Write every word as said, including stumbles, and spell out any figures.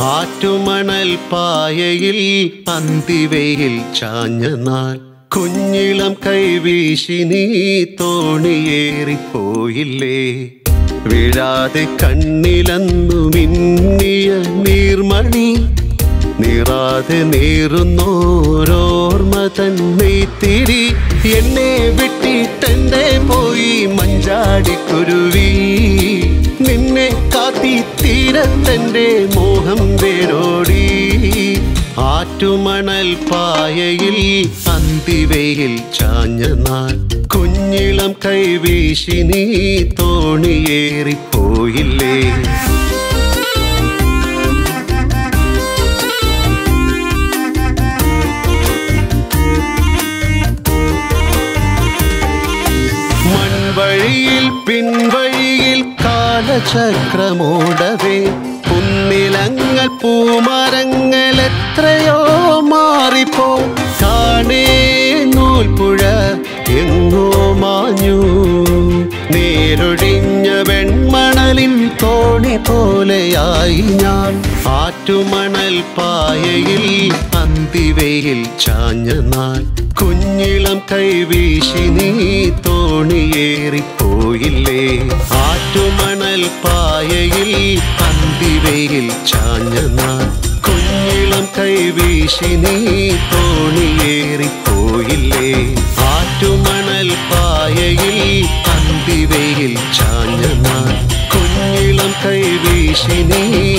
ആറ്റുമണൽ പായയിൽ അന്തിവെയിൽ ചാഞ്ഞ നാൾ കുഞ്ഞിളം കൈവീശി നീ തോണിയേറിപ്പോയില്ലേ. വീഴാതെ കണ്ണിലന്നു മിന്നിയ നീർമണി നീറാതെ നീറുന്നോരോർമ്മ തന്നെത്തിരി എന്നെ വിട്ടിട്ടെന്റെ പോയി മഞ്ചാടിക്കുരുവി. നിന്നെ കാത്തി തീരത്തെന്റെ മോഹം വേരോടി. ആറ്റുമണൽ പായയിൽ അന്തിവെയിൽ ചാഞ്ഞ നാൾ കുഞ്ഞിളം കൈവീശി നീ തോണിയേറിപ്പോയില്ലേ. മൺവഴിയിൽ പിൻവഴിയിൽ കാലചക്രമോടവേ കുന്നിലങ്ങൾ പൂമരങ്ങൾ എത്രയോ മാറിപ്പോ. കാണേ നൂൽപ്പുഴ എങ്ങോ മാഞ്ഞു നേരൊടിഞ്ഞ വെൺമണലിൻ തോണി പോലെയായി ഞാൻ. ആറ്റുമണൽ പായയിൽ അന്തിവെയിൽ ചാഞ്ഞ നാൾ കുഞ്ഞിളം കൈവീശി നീ തോണിയേറിപ്പോയില്ലേ. ആറ്റുമണൽ പായയിൽ അന്തിവെയിൽ ചാഞ്ഞ നാൾ കുഞ്ഞിളം കൈവീശി നീ തോണിയേറിപ്പോയില്ലേ. ആറ്റുമണൽ പായയിൽ അന്തിവെയിൽ ചാഞ്ഞ നാൾ കുഞ്ഞിളം കൈവീശി നീ